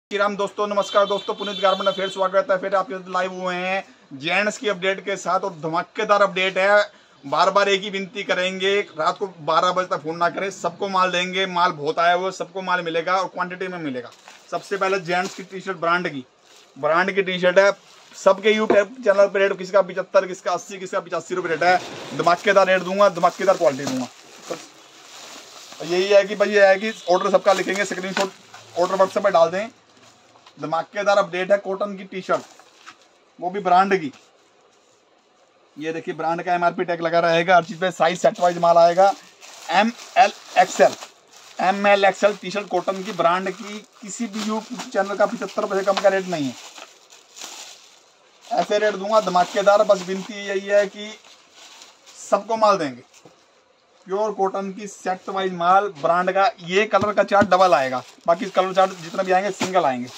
राम दोस्तों, नमस्कार दोस्तों, पुनीत गारमेंट में फिर स्वागत है। फिर आप लाइव हुए हैं जेंट्स की अपडेट के साथ और धमाकेदार अपडेट है। बार बार एक ही विनती करेंगे, रात को 12 बजे तक फोन ना करें। सबको माल देंगे, माल बहुत आया हुआ है, सबको माल मिलेगा और क्वांटिटी में मिलेगा। सबसे पहले जेंट्स की टी शर्ट ब्रांड की टी शर्ट है। सबके यूट्यूब चैनल पर रेट किसका 75, किसका 80, किसका 85 रुपये रेट है। धमाकेदार रेट दूंगा, धमाकेदार क्वालिटी दूंगा। तो यही है कि भाई, ये है कि ऑर्डर सबका लिखेंगे, स्क्रीनशॉट ऑर्डर व्हाट्सएप पर डाल दें। धमाकेदार अपडेट है कॉटन की टी शर्ट, वो भी ब्रांड की। ये देखिए, ब्रांड का एमआरपी टैग लगा रहेगा हर चीज पे। साइज सेट वाइज माल आएगा, ML XL T-shirt cotton की, ब्रांड की। किसी भी यूट्यूब चैनल का 75 रुपये से कम का रेट नहीं है। ऐसे रेट दूंगा धमाकेदार। बस विनती यही है कि सबको माल देंगे। प्योर कॉटन की सेट वाइज माल, ब्रांड का। ये कलर का चार्ट डबल आएगा, बाकी कलर चार्ट जितना भी आएंगे सिंगल आएंगे।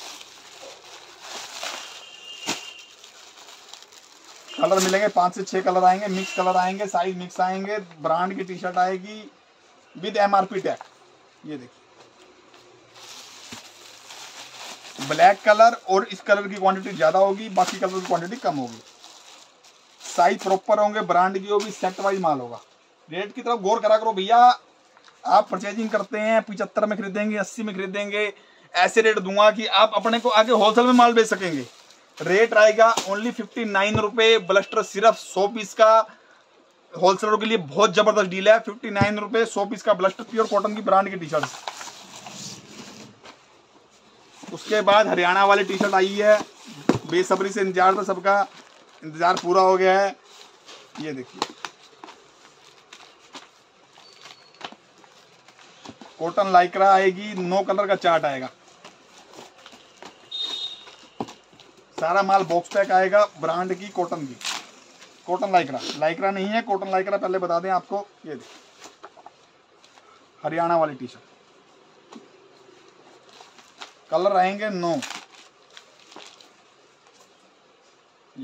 कलर मिलेंगे 5 से 6 कलर आएंगे, मिक्स कलर आएंगे, साइज मिक्स आएंगे। ब्रांड की टी शर्ट आएगी विद एमआरपी टैग। ये देखिए, ब्लैक कलर और इस कलर की क्वांटिटी ज्यादा होगी, बाकी कलर की क्वांटिटी कम होगी। साइज प्रॉपर होंगे, ब्रांड की होगी, सेट वाइज माल होगा। रेट की तरफ गौर करा करो भैया। आप परचेजिंग करते हैं, 75 में खरीदेंगे, 80 में खरीदेंगे। ऐसे रेट दूंगा कि आप अपने को आगे होलसेल में माल बेच सकेंगे। रेट आएगा ओनली 59 रुपये। ब्लस्टर सिर्फ 100 पीस का, होलसेलर के लिए बहुत जबरदस्त डील है। 59 रुपये 100 पीस का ब्लस्टर प्योर कॉटन की ब्रांड की टी शर्ट। उसके बाद हरियाणा वाली टी शर्ट आई है। बेसब्री से इंतजार था सबका, इंतजार पूरा हो गया है। ये देखिए, कॉटन लाइक्रा आएगी, 9 कलर का चार्ट आएगा। सारा माल बॉक्स पैक आएगा, ब्रांड की कॉटन की। कॉटन लाइक्रा नहीं है, कॉटन लाइक्रा पहले बता दें आपको। ये देखिए, हरियाणा वाली टी शर्ट। कलर आएंगे 9। ये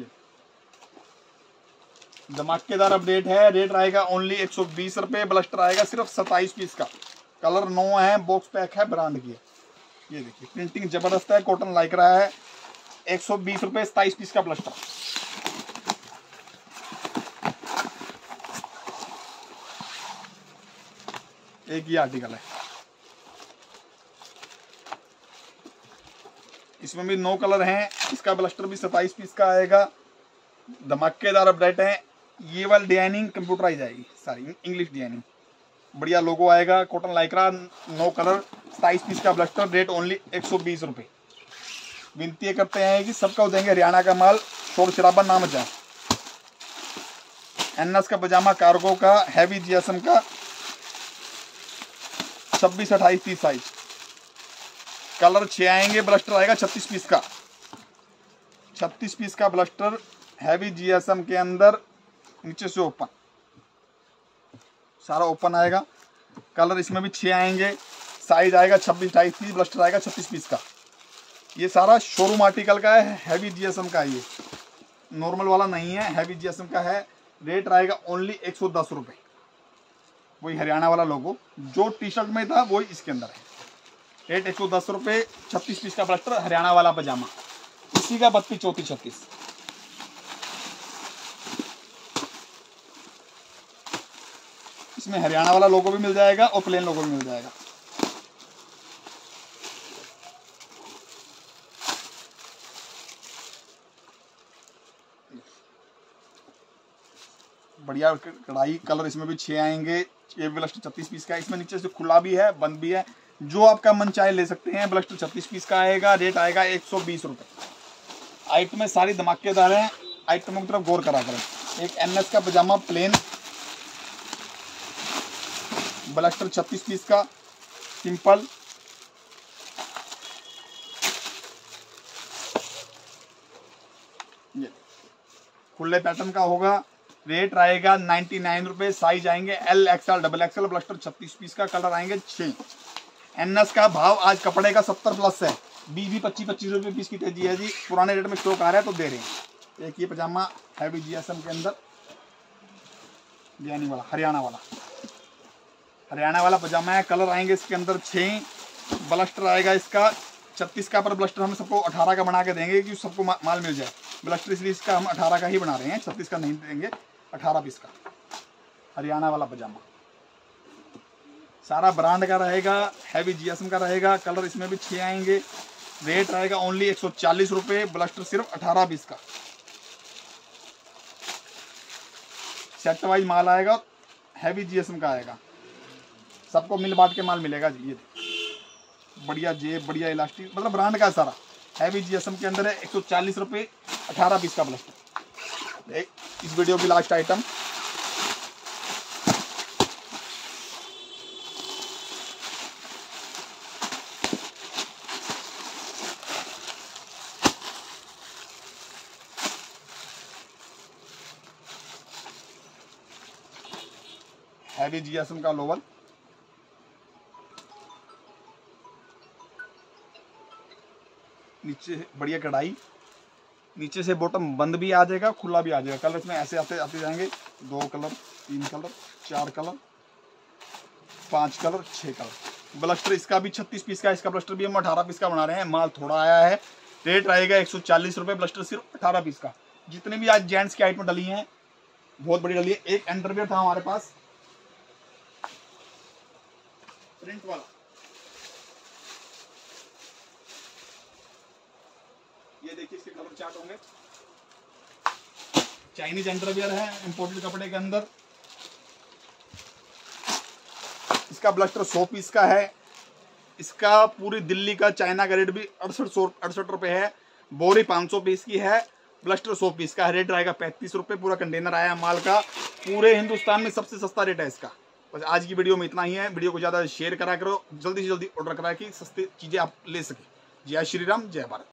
धमाकेदार अपडेट है। रेट आएगा ओनली 120 रुपये। ब्लस्टर आएगा सिर्फ 27 पीस का। कलर 9 है, बॉक्स पैक है, ब्रांड की है। ये देखिए, प्रिंटिंग जबरदस्त है, कॉटन लाइक्रा है। 120 रुपये 27 पीस का ब्लस्टर। एक ही आर्टिकल है, इसमें भी 9 कलर हैं। इसका ब्लस्टर भी 27 पीस का आएगा। धमाकेदार अपडेट है। ये वाली डिजाइनिंग कंप्यूटराइज आएगी, सारी इंग्लिश डिजाइनिंग। बढ़िया लोगो आएगा। कॉटन लाइक्रा, 9 कलर, 27 पीस का ब्लस्टर। रेट ओनली 120 रुपये। विनती करते हैं कि सबको देंगे हरियाणा का माल, शोर शराबा ना मचाएं। NS का पजामा कार्गो का, हैवी GSM का, 26-28 30 साइज। कलर 6 आएंगे। ब्लस्टर आएगा 36 पीस का। 36 पीस का ब्लस्टर, हैवी GSM के अंदर, नीचे से ओपन, सारा ओपन आएगा। कलर इसमें भी 6 आएंगे। साइज आएगा 26-28 पीस। ब्लस्टर आएगा 36 पीस का। ये सारा शोरूम आर्टिकल का है, हैवी GSM का है। ये नॉर्मल वाला नहीं है, हैवी GSM का है। रेट आएगा ओनली 110 रुपये। वही हरियाणा वाला लोगो जो टी शर्ट में था वही इसके अंदर है। रेट 110 रुपये। 36 पीस का ब्लस्टर, हरियाणा वाला पजामा। इसी का 32, 34, 36। इसमें हरियाणा वाला लोगो भी मिल जाएगा और प्लेन लोगो भी मिल जाएगा। बढ़िया कढ़ाई। कलर इसमें भी 6 आएंगे। ये ब्लस्टर 36 पीस का है। इसमें नीचे से खुला भी है, बंद भी है, जो आपका मन चाहे ले सकते हैं। ब्लस्टर 36 पीस का आएगा। रेट आएगा 120 रुपये। आइटमें सारी धमाकेदार हैं, आइटमों की तरफ गौर करा करें। एक NS का पजामा प्लेन, ब्लस्टर 36 पीस का, सिंपल। ये खुले पैटर्न का होगा। रेट आएगा 99 रुपये। साइज आएंगे L XL double XL। Blister 36 piece का। कलर आएंगे 6। NS का भाव आज कपड़े का 70+ है। 20, 25 रुपये पीस की तेजी है जी। पुराने रेट में स्टॉक आ रहा है तो दे रहे हैं। एक ये पजामा हैवी GSM के अंदर, डिजाइनिंग वाला, हरियाणा वाला पजामा है। कलर आएंगे इसके अंदर 6। ब्लस्टर आएगा इसका 36 का पर ब्लस्टर हम सबको 18 का बना के देंगे कि सबको माल मिल जाए। ब्लस्टर इसलिए इसका हम 18 का ही बना रहे हैं, 36 का नहीं देंगे, 18 पीस का हरियाणा वाला पजामा। सारा ब्रांड का रहेगा, हैवी जीएसएम का रहेगा, कलर इसमें भी 6 आएंगे। रेट रहेगा ओनली 140 रुपये, ब्लस्टर सिर्फ 18 पीस का। सेट वाइज माल आएगा, हैवी जीएसएम का आएगा, सबको मिल बांट के माल मिलेगा जी। ये बढ़िया जेब, बढ़िया इलास्टिक, मतलब ब्रांड का सारा हैवी जीएसएम के अंदर है। 140 रुपये, 18 पीस का ब्लस्टर। इस वीडियो की लास्ट आइटम हैवी जीएसएम का लोवर, नीचे बढ़िया कढ़ाई, नीचे से बॉटम बंद भी आ जाएगा, खुला भी आ जाएगा। कलर इसमें ऐसे आते आते जाएंगे, 2 colour, 3 colour, 4 colour, 5 colour, 6 colour. Blister इसका भी 36 पीस का, इसका ब्लस्टर भी हम 18 पीस का बना रहे हैं। माल थोड़ा आया है, रेट रहेगा 140 रुपये, ब्लस्टर सिर्फ 18 पीस का। जितने भी आज जेंट्स की आइटम डली हैं बहुत बड़ी डली है। एक अंडरवियर था हमारे पास प्रिंट वाला, ये देखिए इसके कलर चार्ट होंगे। चाइनीज अंडरवियर है, इंपोर्टेड कपड़े के अंदर। इसका ब्लस्टर 100 पीस का है। इसका पूरी दिल्ली का चाइना का रेट भी 68 रुपये है। बोरी 500 पीस की है, ब्लस्टर 100 पीस का रेट रहेगा 35 रुपये। पूरा कंटेनर आया माल का, पूरे हिंदुस्तान में सबसे सस्ता रेट है इसका। बस आज की वीडियो में इतना ही है। वीडियो को ज़्यादा शेयर करा करो, जल्दी से जल्दी ऑर्डर करा कि सस्ती चीज़ें आप ले सकें। जय श्री राम, जय भारत।